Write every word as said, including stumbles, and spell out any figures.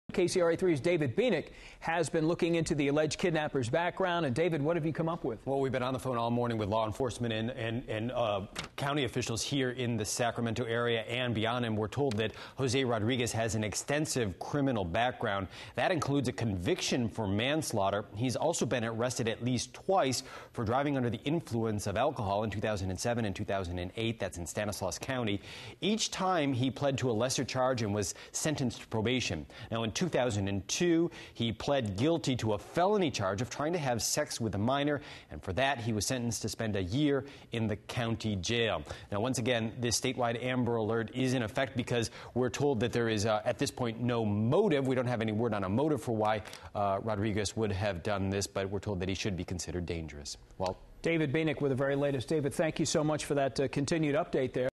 K C R A three's David Bienick has been looking into the alleged kidnapper's background. And David, what have you come up with? Well, we've been on the phone all morning with law enforcement and, and, and uh, county officials here in the Sacramento area and beyond, and we're told that Jose Rodriguez has an extensive criminal background. That includes a conviction for manslaughter. He's also been arrested at least twice for driving under the influence of alcohol in two thousand seven and two thousand eight. That's in Stanislaus County. Each time he pled to a lesser charge and was sentenced to probation. Now, in two thousand two, he pled guilty to a felony charge of trying to have sex with a minor, and for that, he was sentenced to spend a year in the county jail. Now, once again, this statewide Amber Alert is in effect because we're told that there is, uh, at this point, no motive. We don't have any word on a motive for why uh, Rodriguez would have done this, but we're told that he should be considered dangerous. Well, David Bienick with the very latest. David, thank you so much for that uh, continued update there.